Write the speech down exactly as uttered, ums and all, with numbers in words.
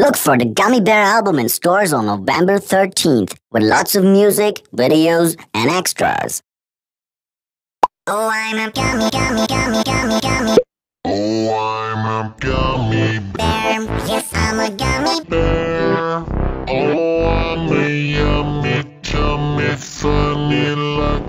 Look for the Gummy Bear album in stores on November thirteenth with lots of music, videos, and extras. Oh, I'm a gummy, gummy, gummy, gummy, gummy. Oh, I'm a gummy Bear, yes, I'm a gummy bear. Oh, I'm a yummy, tummy, funny, lucky.